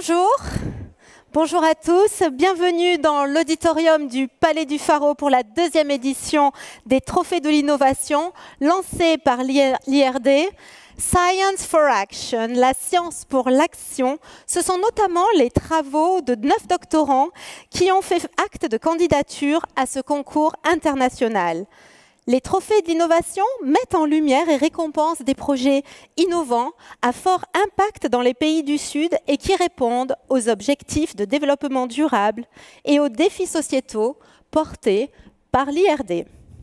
Bonjour. Bonjour à tous. Bienvenue dans l'auditorium du Palais du Faro pour la deuxième édition des Trophées de l'innovation lancés par l'IRD. Science for Action, la science pour l'action, ce sont notamment les travaux de 9 doctorants qui ont fait acte de candidature à ce concours international. Les trophées de l'innovation mettent en lumière et récompensent des projets innovants à fort impact dans les pays du Sud et qui répondent aux objectifs de développement durable et aux défis sociétaux portés par l'IRD.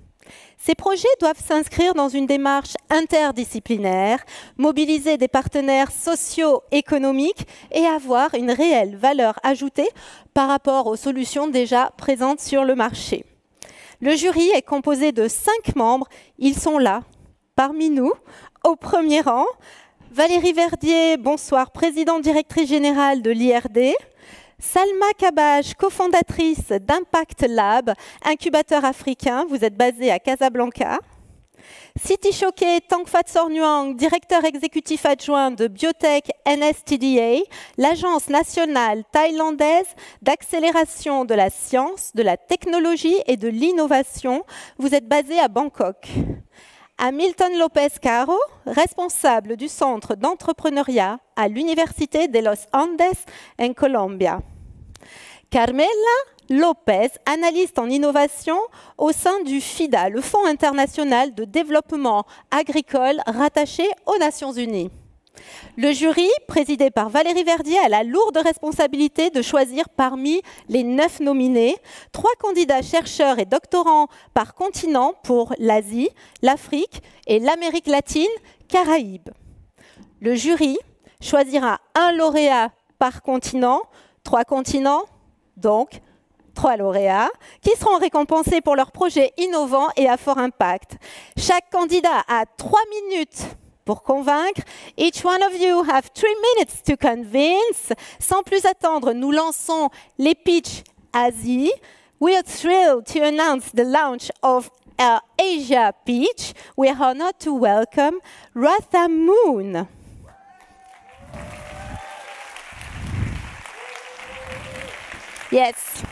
Ces projets doivent s'inscrire dans une démarche interdisciplinaire, mobiliser des partenaires socio-économiques et avoir une réelle valeur ajoutée par rapport aux solutions déjà présentes sur le marché. Le jury est composé de 5 membres. Ils sont là, parmi nous, au premier rang. Valérie Verdier, bonsoir, présidente directrice générale de l'IRD. Salma Kabaj, cofondatrice d'Impact Lab, incubateur africain. Vous êtes basée à Casablanca. Siti Choke Tangfat Sornuang, directeur exécutif adjoint de Biotech NSTDA, l'agence nationale thaïlandaise d'accélération de la science, de la technologie et de l'innovation. Vous êtes basé à Bangkok. Hamilton Lopez Caro, responsable du centre d'entrepreneuriat à l'Université de Los Andes en Colombia. Carmela Lopez, analyste en innovation au sein du FIDA, le Fonds international de développement agricole rattaché aux Nations Unies. Le jury, présidé par Valérie Verdier, a la lourde responsabilité de choisir parmi les 9 nominés 3 candidats chercheurs et doctorants par continent pour l'Asie, l'Afrique et l'Amérique latine, Caraïbes. Le jury choisira un lauréat par continent, 3 continents, donc 3 lauréats, qui seront récompensés pour leurs projets innovants et à fort impact. Chaque candidat a 3 minutes pour convaincre. Each one of you have 3 minutes to convince. Sans plus attendre, nous lançons les pitchs Asie. We are thrilled to announce the launch of our Asia pitch. We are honored to welcome Ratha Moon. Yes.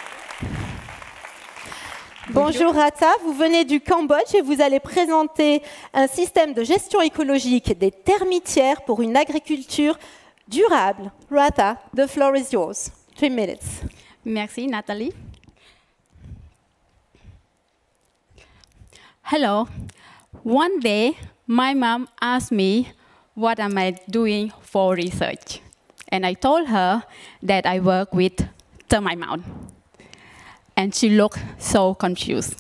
Bonjour Ratha, vous venez du Cambodge et vous allez présenter un système de gestion écologique des termitières pour une agriculture durable. Ratha, the floor is yours. 3 minutes. Merci Nathalie. Hello. One day, my mom asked me, what am I doing for research? And I told her that I work with termite mound. And she looked so confused.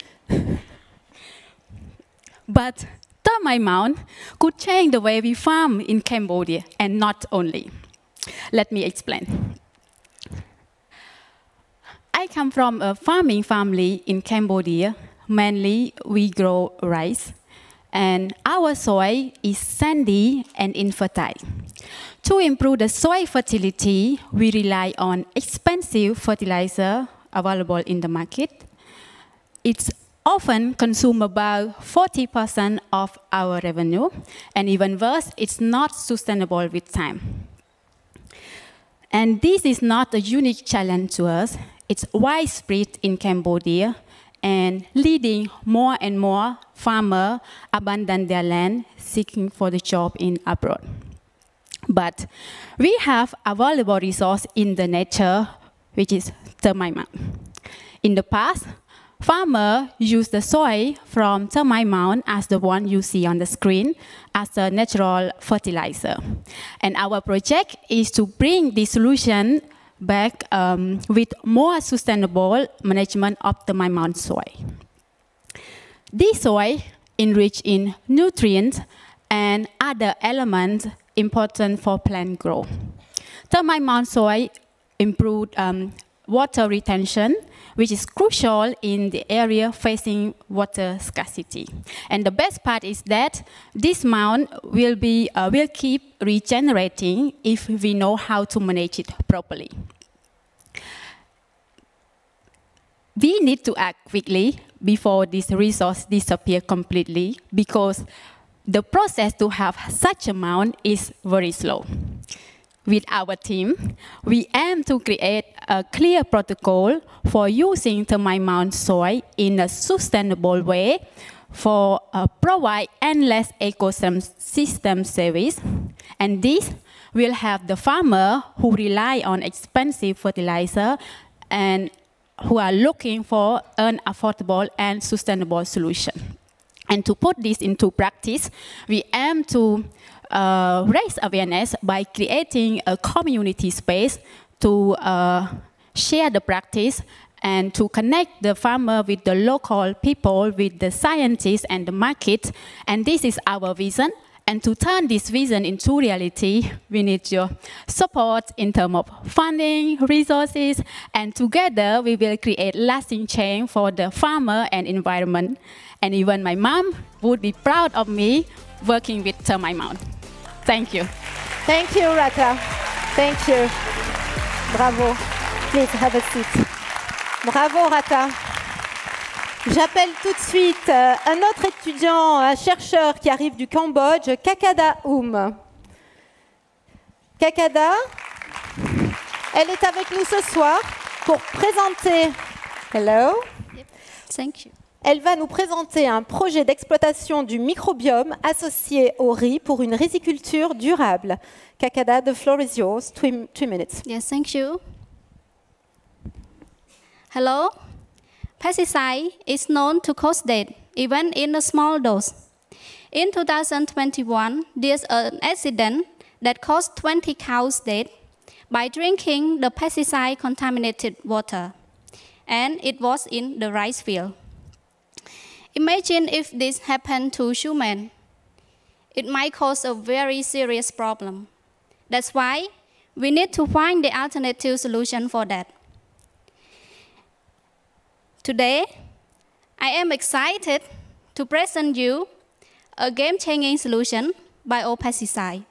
But termite mound could change the way we farm in Cambodia, and not only. Let me explain. I come from a farming family in Cambodia. Mainly, we grow rice, and our soil is sandy and infertile. To improve the soil fertility, we rely on expensive fertilizer available in the market. It's often consumed about 40% of our revenue, and even worse, it's not sustainable with time. And this is not a unique challenge to us. It's widespread in Cambodia, and leading more and more farmers abandon their land, seeking for the job in abroad. But we have available resource in the nature, which is termite mound. In the past, farmers used the soil from termite mound as the one you see on the screen as a natural fertilizer. And our project is to bring this solution back with more sustainable management of termite mound soil. This soil enriched in nutrients and other elements important for plant growth. Termite mound soil improve water retention, which is crucial in the area facing water scarcity. And the best part is that this mound will keep regenerating if we know how to manage it properly. We need to act quickly before this resource disappears completely, because the process to have such a mound is very slow. with our team, we aim to create a clear protocol for using termite mound soil in a sustainable way for provide endless ecosystem service. And this will help the farmer who rely on expensive fertilizer and who are looking for an affordable and sustainable solution. And to put this into practice, we aim to raise awareness by creating a community space to share the practice and to connect the farmer with the local people, with the scientists and the market. And this is our vision. And to turn this vision into reality, we need your support in terms of funding, resources, and together we will create lasting change for the farmer and environment. And even my mom would be proud of me working with termite mound. Thank you. Thank you, Rata. Thank you. Bravo. Please have a seat. Bravo, Rata. J'appelle tout de suite un autre étudiant, un chercheur qui arrive du Cambodge, Kakada Oum. Kakada, elle est avec nous ce soir pour présenter... Hello. Yep. Thank you. Elle va nous présenter un projet d'exploitation du microbiome associé au riz pour une riziculture durable. Kakada, the floor is yours. 2 minutes. Yes, thank you. Hello. Pesticide is known to cause death, even in a small dose. In 2021, there's an accident that caused 20 cows dead by drinking the pesticide-contaminated water, and it was in the rice field. Imagine if this happened to humans. It might cause a very serious problem. That's why we need to find the alternative solution for that. Today, I am excited to present you a game-changing solution, biopesticide.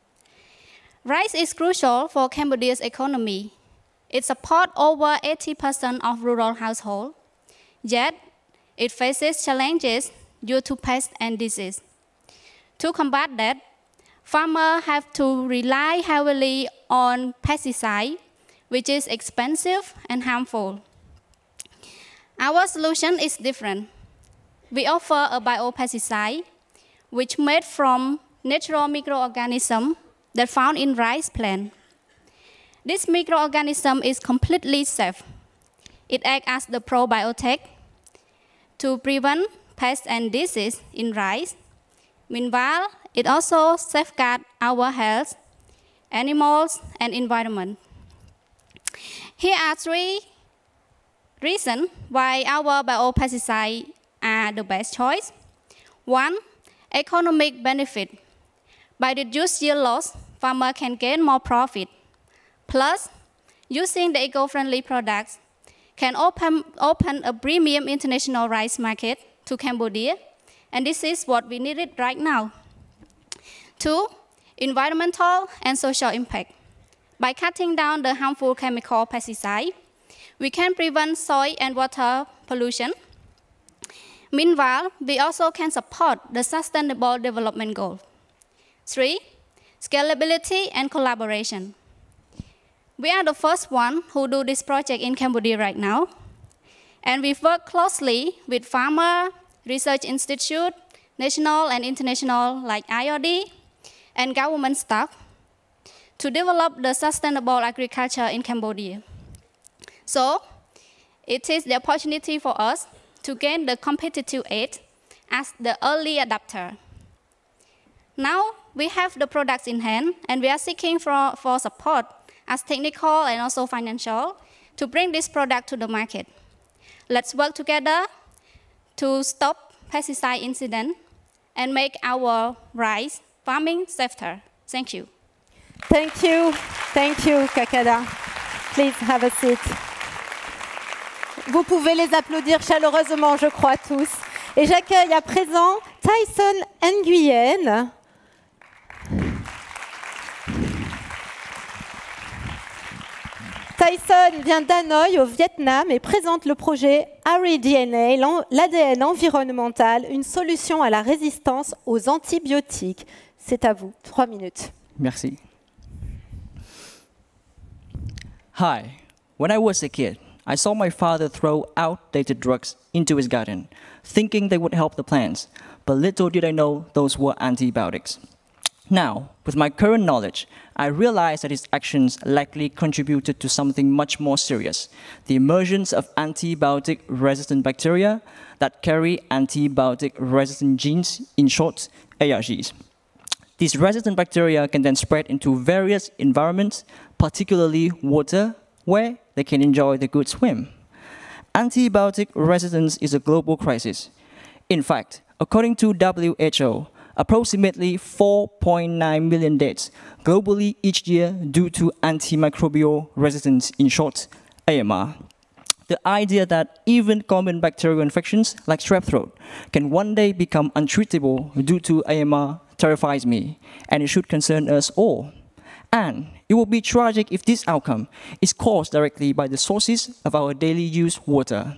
Rice is crucial for Cambodia's economy. It supports over 80% of rural households, yet it faces challenges due to pests and disease. To combat that, farmers have to rely heavily on pesticides, which is expensive and harmful. Our solution is different. We offer a biopesticide, which made from natural microorganisms that found in rice plant. This microorganism is completely safe. It acts as the probiotic to prevent pests and disease in rice. Meanwhile, it also safeguards our health, animals, and environment. Here are 3 reasons why our biopesticides are the best choice. 1, economic benefit. By reduced yield loss, farmers can gain more profit. Plus, using the eco-friendly products can open a premium international rice market to Cambodia, and this is what we needed right now. 2, environmental and social impact. By cutting down the harmful chemical pesticide, we can prevent soil and water pollution. Meanwhile, we also can support the Sustainable Development Goal. 3, scalability and collaboration. We are the first one who do this project in Cambodia right now, and we work closely with farmer, research institute, national and international like IOD, and government staff to develop the sustainable agriculture in Cambodia. So, it is the opportunity for us to gain the competitive edge as the early adopter. Now, we have the products in hand, and we are seeking for support as technical and also financial to bring this product to the market. Let's work together to stop pesticide incident and make our rice farming safer. Thank you. Thank you. Thank you, Kakada. Please have a seat. Vous pouvez les applaudir chaleureusement, je crois, tous. Et j'accueille à présent Tyson Nguyen. Tyson vient d'Hanoï au Vietnam et présente le projet ARI-DNA, l'ADN environnemental, une solution à la résistance aux antibiotiques. C'est à vous, 3 minutes. Merci. Hi. When I was a kid, I saw my father throw outdated drugs into his garden, thinking they would help the plants, but little did I know those were antibiotics. Now, with my current knowledge, I realize that his actions likely contributed to something much more serious, the emergence of antibiotic-resistant bacteria that carry antibiotic-resistant genes, in short, ARGs. These resistant bacteria can then spread into various environments, particularly water, where they can enjoy the good swim. Antibiotic resistance is a global crisis. In fact, according to WHO, approximately 4.9 million deaths globally each year due to antimicrobial resistance, in short, AMR. The idea that even common bacterial infections like strep throat can one day become untreatable due to AMR terrifies me, and it should concern us all. And it will be tragic if this outcome is caused directly by the sources of our daily use water.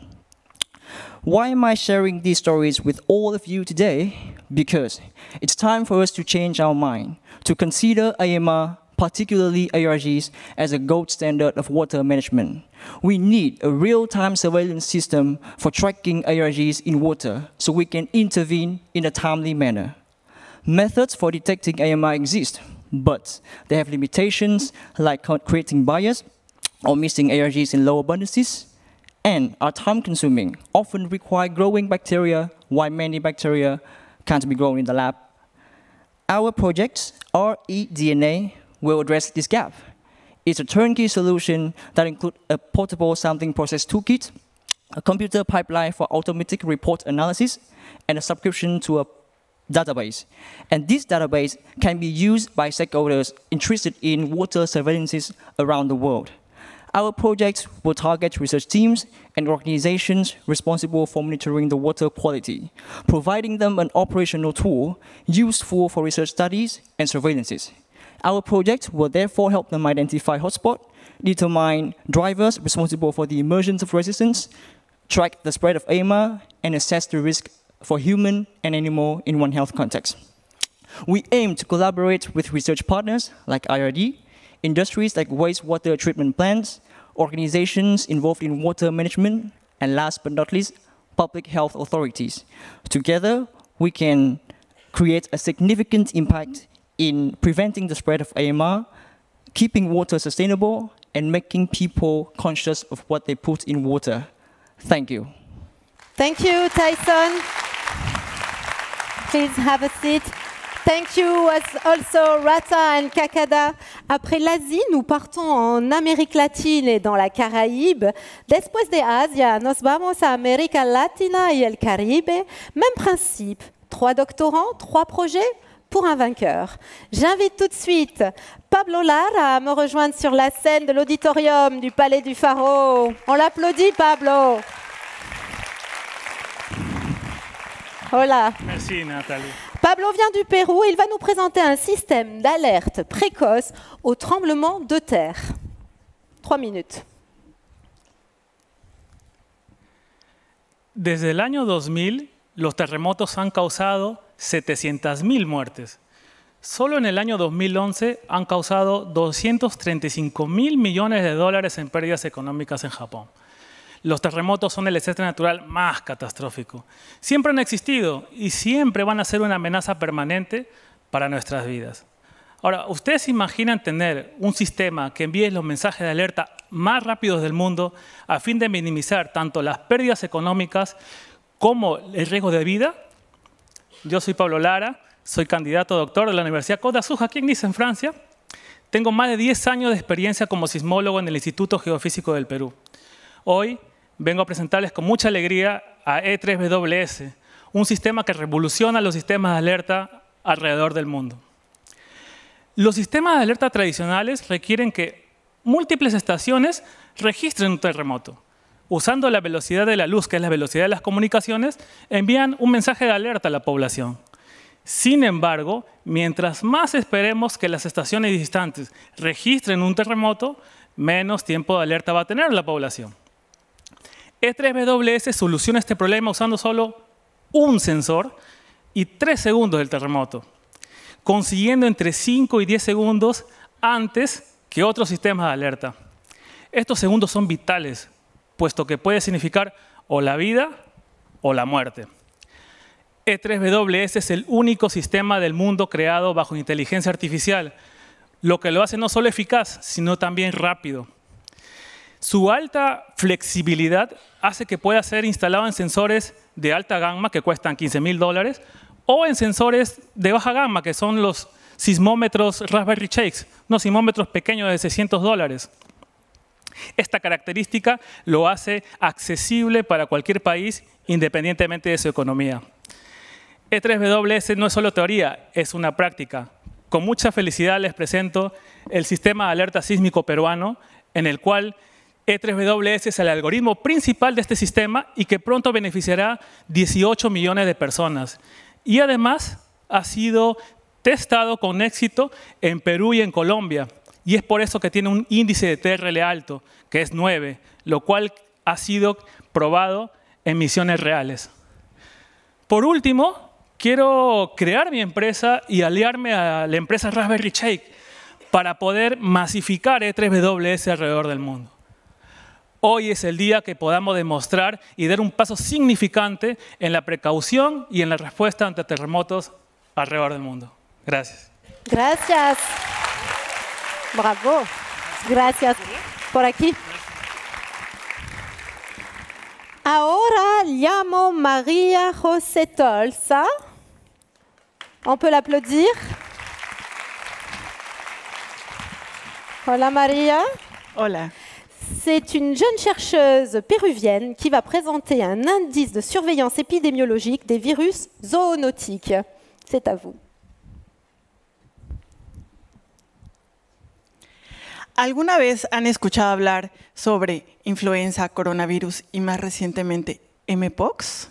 Why am I sharing these stories with all of you today? Because it's time for us to change our mind, to consider AMR, particularly ARGs, as a gold standard of water management. We need a real-time surveillance system for tracking ARGs in water so we can intervene in a timely manner. Methods for detecting AMR exist, but they have limitations like creating bias or missing ARGs in low abundances, and are time-consuming, often require growing bacteria, while many bacteria can't be grown in the lab. Our project, ReDNA, will address this gap. It's a turnkey solution that includes a portable sampling process toolkit, a computer pipeline for automatic report analysis, and a subscription to a database. And this database can be used by stakeholders interested in water surveillances around the world. Our project will target research teams and organizations responsible for monitoring the water quality, providing them an operational tool useful for research studies and surveillances. Our project will therefore help them identify hotspots, determine drivers responsible for the emergence of resistance, track the spread of AMR, and assess the risk for human and animal in One Health context. We aim to collaborate with research partners like IRD, industries like wastewater treatment plants, organizations involved in water management, and last but not least, public health authorities. Together, we can create a significant impact in preventing the spread of AMR, keeping water sustainable, and making people conscious of what they put in water. Thank you. Thank you, Tyson. Please have a seat. Thank you also Rata and Kakada. Après l'Asie, nous partons en Amérique latine et dans la Caraïbe. Después de Asia, nos vamos a América Latina y el Caribe. Même principe. 3 doctorants, 3 projets pour un vainqueur. J'invite tout de suite Pablo Lara à me rejoindre sur la scène de l'auditorium du Palais du Faro. On l'applaudit, Pablo. Hola. Merci, Nathalie. Pablo vient du Pérou et il va nous présenter un système d'alerte précoce au tremblement de terre. 3 minutes. Desde el año 2000, los terremotos han causado 700.000 muertes. Solo en el año 2011 han causado 235.000 millones de dólares en pérdidas económicas en Japón. Los terremotos son el desastre natural más catastrófico. Siempre han existido y siempre van a ser una amenaza permanente para nuestras vidas. Ahora, ¿ustedes se imaginan tener un sistema que envíe los mensajes de alerta más rápidos del mundo a fin de minimizar tanto las pérdidas económicas como el riesgo de vida? Yo soy Pablo Lara, soy candidato a doctor de la Universidad Côte d'Azur aquí en Nice, en Francia. Tengo más de 10 años de experiencia como sismólogo en el Instituto Geofísico del Perú. Hoy vengo a presentarles con mucha alegría a E3WS, un sistema que revoluciona los sistemas de alerta alrededor del mundo. Los sistemas de alerta tradicionales requieren que múltiples estaciones registren un terremoto. Usando la velocidad de la luz, que es la velocidad de las comunicaciones, envían un mensaje de alerta a la población. Sin embargo, mientras más esperemos que las estaciones distantes registren un terremoto, menos tiempo de alerta va a tener la población. E3WS soluciona este problema usando solo un sensor y 3 segundos del terremoto, consiguiendo entre 5 y 10 segundos antes que otros sistemas de alerta. Estos segundos son vitales, puesto que puede significar o la vida o la muerte. E3WS es el único sistema del mundo creado bajo inteligencia artificial, lo que lo hace no solo eficaz, sino también rápido. Su alta flexibilidad hace que pueda ser instalado en sensores de alta gama que cuestan $15.000 o en sensores de baja gama, que son los sismómetros Raspberry Shakes, unos sismómetros pequeños de $600. Esta característica lo hace accesible para cualquier país, independientemente de su economía. E3WS no es solo teoría, es una práctica. Con mucha felicidad les presento el sistema de alerta sísmico peruano, en el cual E3WS es el algoritmo principal de este sistema y que pronto beneficiará 18 millones de personas. Y además ha sido testado con éxito en Perú y en Colombia. Y es por eso que tiene un índice de TRL alto, que es 9, lo cual ha sido probado en misiones reales. Por último, quiero crear mi empresa y aliarme a la empresa Raspberry Shake para poder masificar E3WS alrededor del mundo. Hoy es el día que podamos demostrar y dar un paso significante en la precaución y en la respuesta ante terremotos alrededor del mundo. Gracias. Gracias. Bravo. Gracias. Por aquí. Ahora llamo María José Tolsa. On peut l'applaudir. Hola María. Hola. C'est une jeune chercheuse péruvienne qui va présenter un indice de surveillance épidémiologique des virus zoonotiques. C'est à vous. ¿Alguna vez han escuchado hablar sobre influenza, coronavirus y más recientemente Mpox?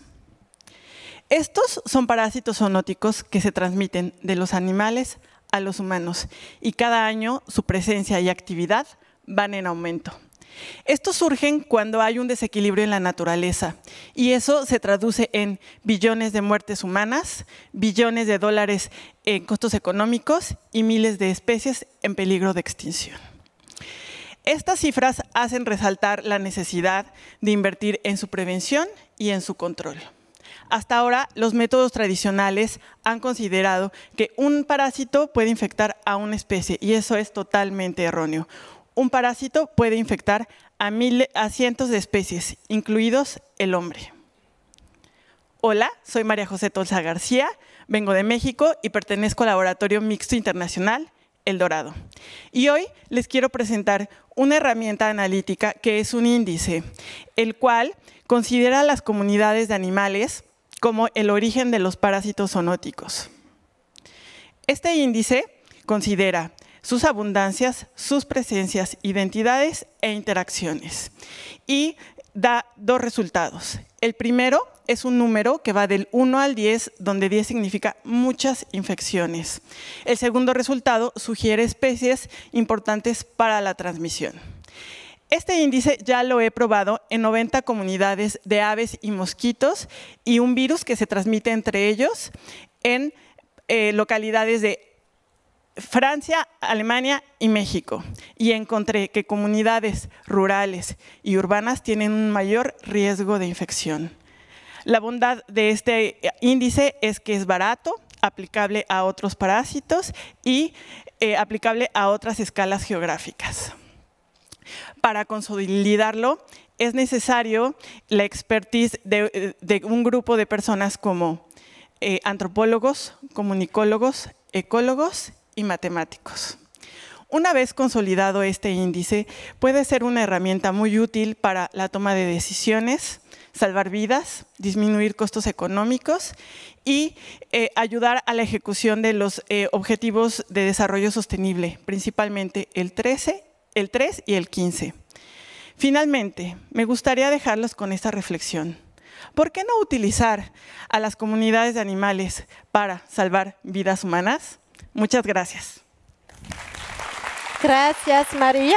Estos son parásitos zoonóticos que se transmiten de los animales a los humanos y cada año su presencia y actividad van en aumento. Estos surgen cuando hay un desequilibrio en la naturaleza y eso se traduce en billones de muertes humanas, billones de dólares en costos económicos y miles de especies en peligro de extinción. Estas cifras hacen resaltar la necesidad de invertir en su prevención y en su control. Hasta ahora, los métodos tradicionales han considerado que un parásito puede infectar a una especie y eso es totalmente erróneo. Un parásito puede infectar a cientos de especies, incluidos el hombre. Hola, soy María José Tolsa García, vengo de México y pertenezco al Laboratorio Mixto Internacional El Dorado. Y hoy les quiero presentar una herramienta analítica que es un índice, el cual considera a las comunidades de animales como el origen de los parásitos zoonóticos. Este índice considera sus abundancias, sus presencias, identidades e interacciones. Y da dos resultados. El primero es un número que va del 1 al 10, donde 10 significa muchas infecciones. El segundo resultado sugiere especies importantes para la transmisión. Este índice ya lo he probado en 90 comunidades de aves y mosquitos y un virus que se transmite entre ellos en localidades de Francia, Alemania y México. Y encontré que comunidades rurales y urbanas tienen un mayor riesgo de infección. La bondad de este índice es que es barato, aplicable a otros parásitos y aplicable a otras escalas geográficas. Para consolidarlo, es necesario la expertise de un grupo de personas como antropólogos, comunicólogos, ecólogos y matemáticos. Una vez consolidado este índice, puede ser una herramienta muy útil para la toma de decisiones, salvar vidas, disminuir costos económicos y ayudar a la ejecución de los objetivos de desarrollo sostenible, principalmente el 3 y el 15. Finalmente, me gustaría dejarlos con esta reflexión. ¿Por qué no utilizar a las comunidades de animales para salvar vidas humanas? Muchas gracias. Gracias, María.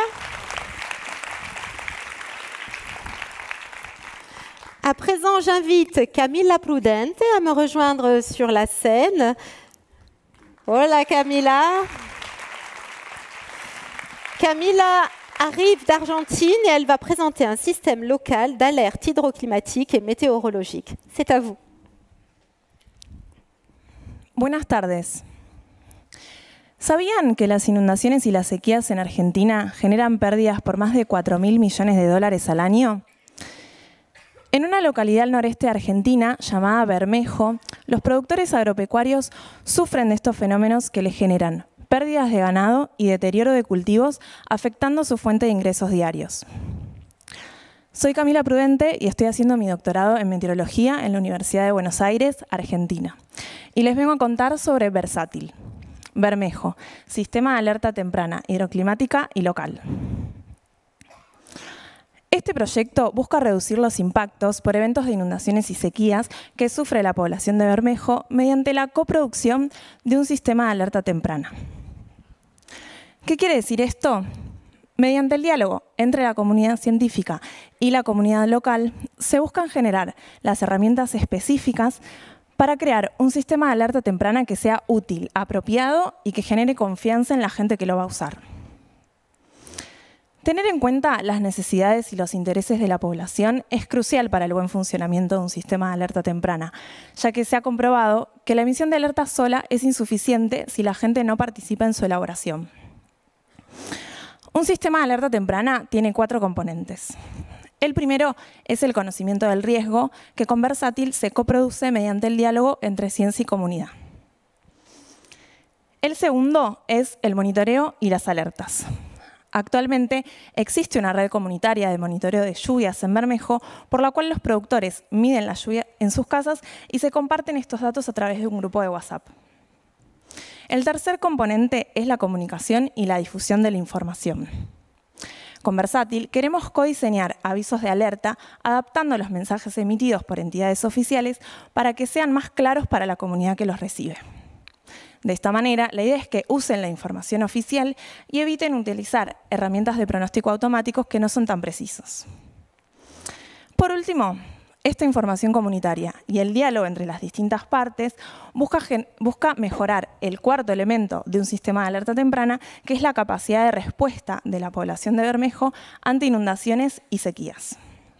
À présent, j'invite Camila Prudente à me rejoindre sur la scène. Hola, Camila. Camila arrive d'Argentine et elle va présenter un système local d'alerte hydroclimatique et météorologique. C'est à vous. Buenas tardes. ¿Sabían que las inundaciones y las sequías en Argentina generan pérdidas por más de 4.000 millones de dólares al año? En una localidad al noreste de Argentina, llamada Bermejo, los productores agropecuarios sufren de estos fenómenos que les generan pérdidas de ganado y deterioro de cultivos, afectando su fuente de ingresos diarios. Soy Camila Prudente y estoy haciendo mi doctorado en meteorología en la Universidad de Buenos Aires, Argentina. Y les vengo a contar sobre Versátil. Bermejo, Sistema de Alerta Temprana Hidroclimática y Local. Este proyecto busca reducir los impactos por eventos de inundaciones y sequías que sufre la población de Bermejo mediante la coproducción de un sistema de alerta temprana. ¿Qué quiere decir esto? Mediante el diálogo entre la comunidad científica y la comunidad local, se buscan generar las herramientas específicas para crear un sistema de alerta temprana que sea útil, apropiado y que genere confianza en la gente que lo va a usar. Tener en cuenta las necesidades y los intereses de la población es crucial para el buen funcionamiento de un sistema de alerta temprana, ya que se ha comprobado que la emisión de alerta sola es insuficiente si la gente no participa en su elaboración. Un sistema de alerta temprana tiene 4 componentes. El primero es el conocimiento del riesgo, que con Versátil se coproduce mediante el diálogo entre ciencia y comunidad. El segundo es el monitoreo y las alertas. Actualmente existe una red comunitaria de monitoreo de lluvias en Bermejo, por la cual los productores miden la lluvia en sus casas y se comparten estos datos a través de un grupo de WhatsApp. El tercer componente es la comunicación y la difusión de la información. Con Versátil queremos codiseñar avisos de alerta adaptando los mensajes emitidos por entidades oficiales para que sean más claros para la comunidad que los recibe. De esta manera, la idea es que usen la información oficial y eviten utilizar herramientas de pronóstico automáticos que no son tan precisos. Por último, esta información comunitaria y el diálogo entre las distintas partes busca mejorar el cuarto elemento de un sistema de alerta temprana, que es la capacidad de respuesta de la población de Bermejo ante inundaciones y sequías.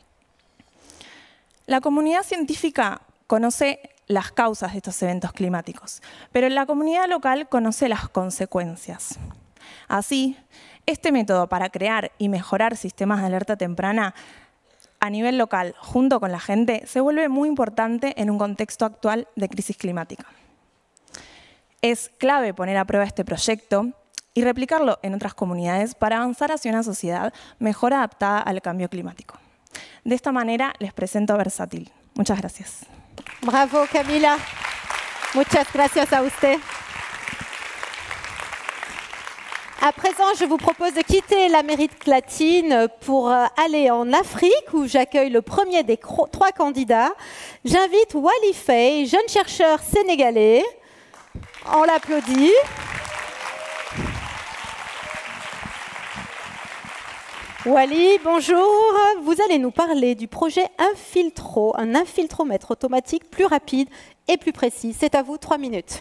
La comunidad científica conoce las causas de estos eventos climáticos, pero la comunidad local conoce las consecuencias. Así, este método para crear y mejorar sistemas de alerta temprana a nivel local, junto con la gente, se vuelve muy importante en un contexto actual de crisis climática. Es clave poner a prueba este proyecto y replicarlo en otras comunidades para avanzar hacia una sociedad mejor adaptada al cambio climático. De esta manera, les presento a Versátil. Muchas gracias. Bravo Camila. Muchas gracias a usted. À présent, je vous propose de quitter l'Amérique latine pour aller en Afrique, où j'accueille le premier des 3 candidats. J'invite Wally Faye, jeune chercheur sénégalais. On l'applaudit. Wally, bonjour. Vous allez nous parler du projet Infiltro, un infiltromètre automatique plus rapide et plus précis. C'est à vous, 3 minutes.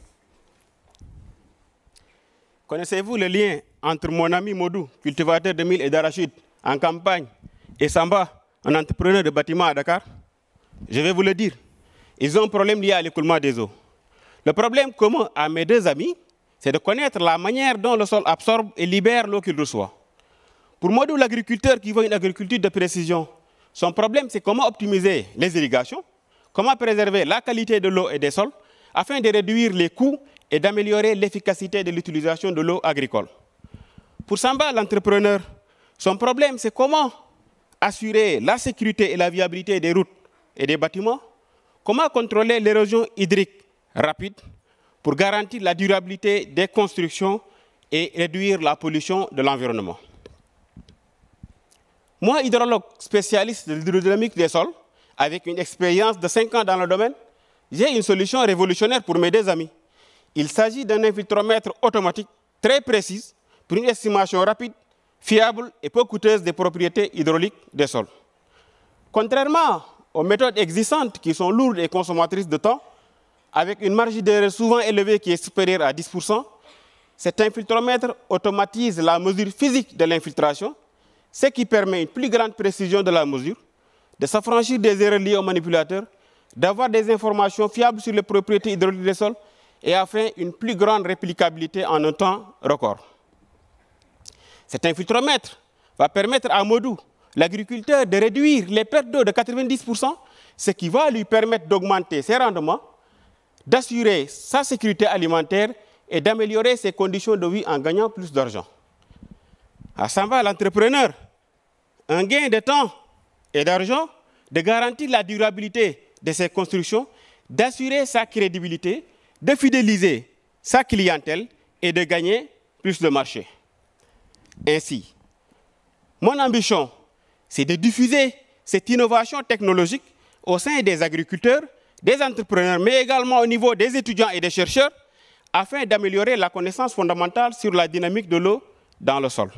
Connaissez-vous le lien entre mon ami Modou, cultivateur de mil et d'arachide en campagne, et Samba, un entrepreneur de bâtiment à Dakar? Je vais vous le dire. Ils ont un problème lié à l'écoulement des eaux. Le problème commun à mes 2 amis, c'est de connaître la manière dont le sol absorbe et libère l'eau qu'il reçoit. Pour Modou, l'agriculteur qui veut une agriculture de précision, son problème, c'est comment optimiser les irrigations, comment préserver la qualité de l'eau et des sols, afin de réduire les coûts et d'améliorer l'efficacité de l'utilisation de l'eau agricole. Pour Samba, l'entrepreneur, son problème, c'est comment assurer la sécurité et la viabilité des routes et des bâtiments, comment contrôler l'érosion hydrique rapide pour garantir la durabilité des constructions et réduire la pollution de l'environnement. Moi, hydrologue spécialiste de l'hydrodynamique des sols, avec une expérience de 5 ans dans le domaine, j'ai une solution révolutionnaire pour mes 2 amis. Il s'agit d'un infiltromètre automatique très précis pour une estimation rapide, fiable et peu coûteuse des propriétés hydrauliques des sols. Contrairement aux méthodes existantes qui sont lourdes et consommatrices de temps, avec une marge d'erreur souvent élevée qui est supérieure à 10%, cet infiltromètre automatise la mesure physique de l'infiltration, ce qui permet une plus grande précision de la mesure, de s'affranchir des erreurs liées aux manipulateurs, d'avoir des informations fiables sur les propriétés hydrauliques des sols et enfin une plus grande réplicabilité en un temps record. Cet infiltromètre va permettre à Modou, l'agriculteur, de réduire les pertes d'eau de 90%, ce qui va lui permettre d'augmenter ses rendements, d'assurer sa sécurité alimentaire et d'améliorer ses conditions de vie en gagnant plus d'argent. À Samba, l'entrepreneur, un gain de temps et d'argent, de garantir la durabilité de ses constructions, d'assurer sa crédibilité, de fidéliser sa clientèle et de gagner plus de marché. Ainsi, mon ambition, c'est de diffuser cette innovation technologique au sein des agriculteurs, des entrepreneurs, mais également au niveau des étudiants et des chercheurs, afin d'améliorer la connaissance fondamentale sur la dynamique de l'eau dans le sol.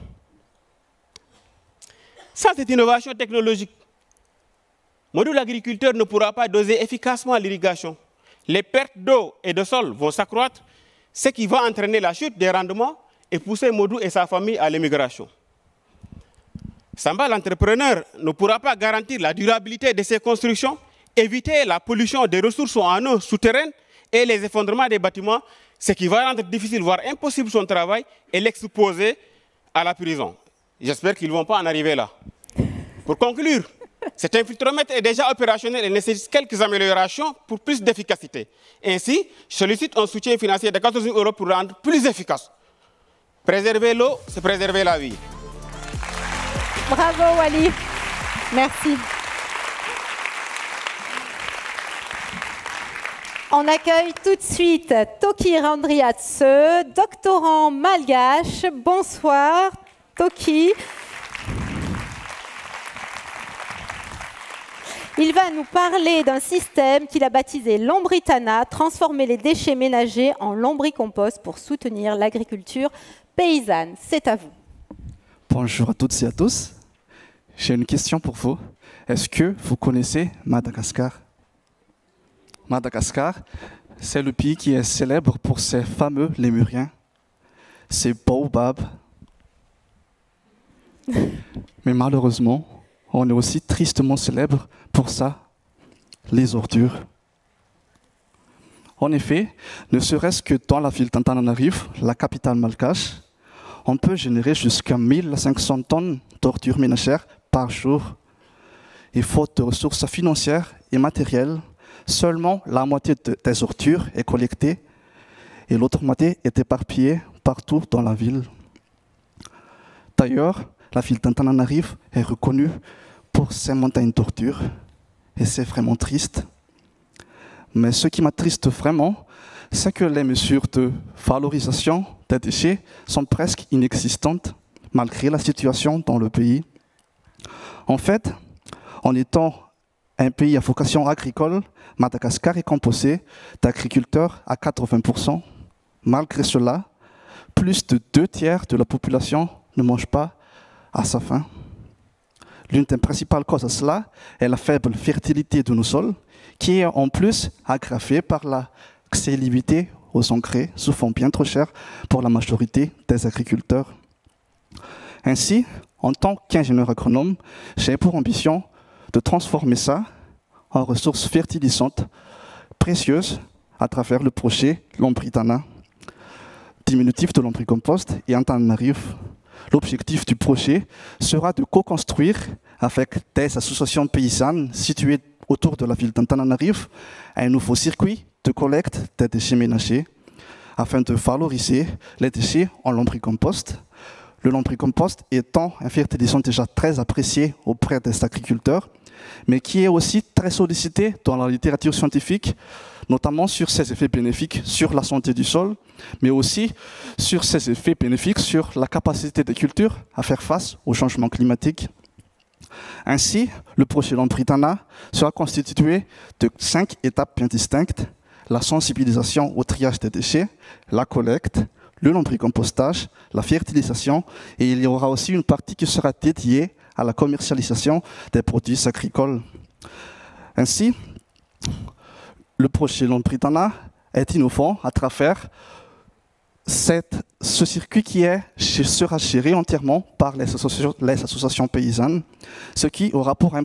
Sans cette innovation technologique, Modou l'agriculteur ne pourra pas doser efficacement l'irrigation. Les pertes d'eau et de sol vont s'accroître, ce qui va entraîner la chute des rendements et pousser Modou et sa famille à l'émigration. Samba, l'entrepreneur, ne pourra pas garantir la durabilité de ses constructions, éviter la pollution des ressources en eau souterraines et les effondrements des bâtiments, ce qui va rendre difficile, voire impossible son travail et l'exposer à la prison. J'espère qu'ils ne vont pas en arriver là. Pour conclure, cet infiltromètre est déjà opérationnel et nécessite quelques améliorations pour plus d'efficacité. Ainsi, je sollicite un soutien financier de 14 000 € pour le rendre plus efficace. Préserver l'eau, c'est préserver la vie. Bravo Wally, merci. On accueille tout de suite Toki Randriatse, doctorant malgache. Bonsoir Toki. Il va nous parler d'un système qu'il a baptisé Lombritana, transformer les déchets ménagers en lombricompost pour soutenir l'agriculture paysanne. C'est à vous. Bonjour à toutes et à tous. J'ai une question pour vous. Est-ce que vous connaissez Madagascar? Madagascar, c'est le pays qui est célèbre pour ses fameux lémuriens, ses baobabs. Mais malheureusement, on est aussi tristement célèbre pour ça, les ordures. En effet, ne serait-ce que dans la ville d'Antananarivo, la capitale malgache, on peut générer jusqu'à 1500 tonnes d'ordures ménagères par jour. Et faute de ressources financières et matérielles, seulement la moitié des ordures est collectée et l'autre moitié est éparpillée partout dans la ville. D'ailleurs, la ville d'Antananarivo est reconnue pour ses montagnes d'ordures et c'est vraiment triste. Mais ce qui m'attriste vraiment, c'est que les mesures de valorisation des déchets sont presque inexistantes malgré la situation dans le pays. En fait, en étant un pays à vocation agricole, Madagascar est composé d'agriculteurs à 80%. Malgré cela, plus de 2/3 de la population ne mange pas à sa faim. L'une des principales causes à cela est la faible fertilité de nos sols, qui est en plus aggravée par l'accessibilité aux engrais, souvent bien trop chers pour la majorité des agriculteurs. Ainsi, en tant qu'ingénieur agronome, j'ai pour ambition de transformer ça en ressources fertilisantes précieuses à travers le projet Lombritana, diminutif de lombricompost et Antananarivo. L'objectif du projet sera de co-construire avec des associations paysannes situées autour de la ville d'Antananarivo un nouveau circuit de collecte des déchets ménagers afin de valoriser les déchets en lombricompost. Le lombricompost étant un fertilisant déjà très apprécié auprès des agriculteurs, mais qui est aussi très sollicité dans la littérature scientifique, notamment sur ses effets bénéfiques sur la santé du sol, mais aussi sur ses effets bénéfiques sur la capacité des cultures à faire face au changement climatique. Ainsi, le projet Lombritana sera constitué de 5 étapes bien distinctes: la sensibilisation au triage des déchets, la collecte, le lombricompostage, la fertilisation, et il y aura aussi une partie qui sera dédiée à la commercialisation des produits agricoles. Ainsi, le projet Lombritana est innovant à travers ce circuit sera géré entièrement par les associations paysannes, ce qui aura pour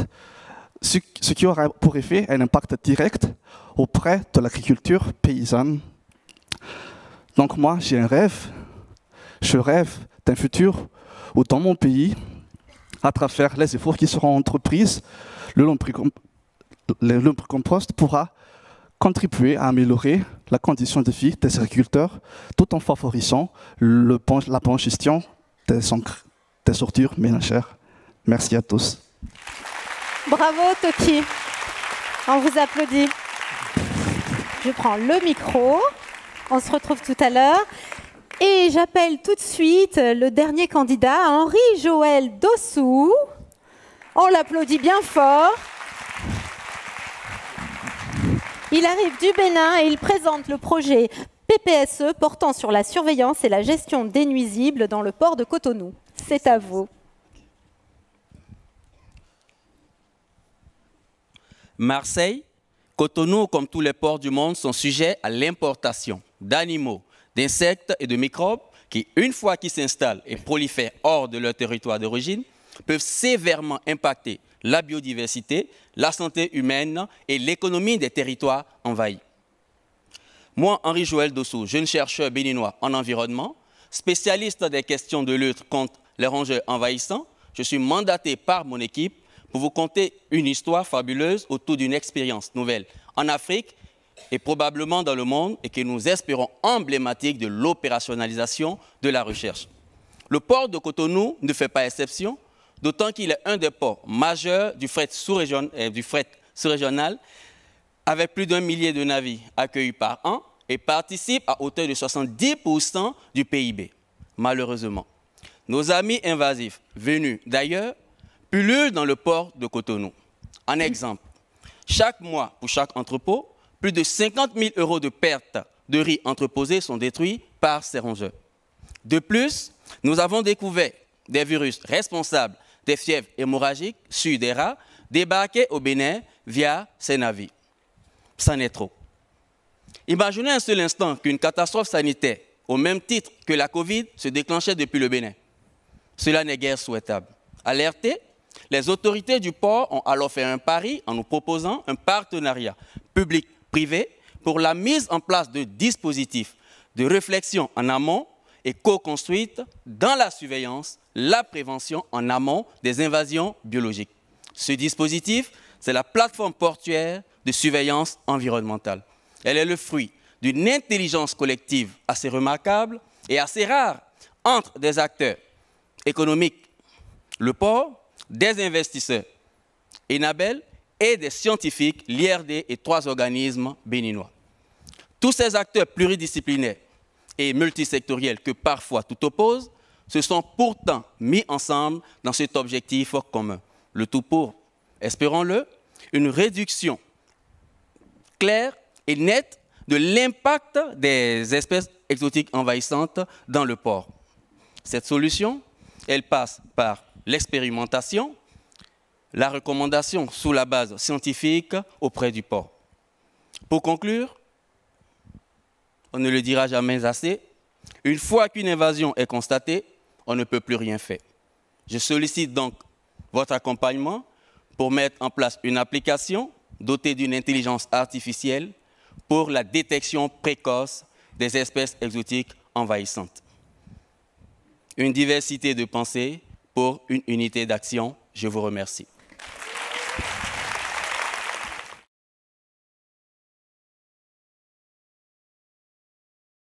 effet un impact direct auprès de l'agriculture paysanne. Donc moi, j'ai un rêve. Je rêve d'un futur où dans mon pays, à travers les efforts qui seront entrepris, le lombricompost pourra contribuer à améliorer la condition de vie des agriculteurs tout en favorisant la bonne gestion des ordures ménagères. Merci à tous. Bravo Toki. On vous applaudit. Je prends le micro. On se retrouve tout à l'heure. Et j'appelle tout de suite le dernier candidat, Henri-Joël Dossou. On l'applaudit bien fort. Il arrive du Bénin et il présente le projet PPSE portant sur la surveillance et la gestion des nuisibles dans le port de Cotonou. C'est à vous. Marseille, Cotonou, comme tous les ports du monde, sont sujets à l'importation d'animaux, d'insectes et de microbes qui, une fois qu'ils s'installent et prolifèrent hors de leur territoire d'origine, peuvent sévèrement impacter la biodiversité, la santé humaine et l'économie des territoires envahis. Moi, Henri-Joël Dossou, jeune chercheur béninois en environnement, spécialiste des questions de lutte contre les rongeurs envahissants, je suis mandaté par mon équipe pour vous conter une histoire fabuleuse autour d'une expérience nouvelle en Afrique et probablement dans le monde et que nous espérons emblématique de l'opérationnalisation de la recherche. Le port de Cotonou ne fait pas exception, d'autant qu'il est un des ports majeurs du fret sous-régional avec plus d'1 millier de navires accueillis par an et participe à hauteur de 70% du PIB. Malheureusement, nos amis invasifs venus d'ailleurs pullulent dans le port de Cotonou. En exemple, chaque mois, pour chaque entrepôt, plus de 50 000 € de pertes de riz entreposés sont détruits par ces rongeurs. De plus, nous avons découvert des virus responsables des fièvres hémorragiques sur des rats débarqués au Bénin via ces navires. C'en est trop. Imaginez un seul instant qu'une catastrophe sanitaire, au même titre que la Covid, se déclenchait depuis le Bénin. Cela n'est guère souhaitable. Alertés, les autorités du port ont alors fait un pari en nous proposant un partenariat public-privé pour la mise en place de dispositifs de réflexion en amont et co-construite dans la surveillance, la prévention en amont des invasions biologiques. Ce dispositif, c'est la plateforme portuaire de surveillance environnementale. Elle est le fruit d'une intelligence collective assez remarquable et assez rare entre des acteurs économiques, le port, des investisseurs, Enabel, et des scientifiques, l'IRD et 3 organismes béninois. Tous ces acteurs pluridisciplinaires et multisectoriels que parfois tout oppose, se sont pourtant mis ensemble dans cet objectif commun. Le tout pour, espérons-le, une réduction claire et nette de l'impact des espèces exotiques envahissantes dans le port. Cette solution, elle passe par l'expérimentation, la recommandation sous la base scientifique auprès du port. Pour conclure, on ne le dira jamais assez, une fois qu'une invasion est constatée, on ne peut plus rien faire. Je sollicite donc votre accompagnement pour mettre en place une application dotée d'une intelligence artificielle pour la détection précoce des espèces exotiques envahissantes. Une diversité de pensées pour une unité d'action. Je vous remercie.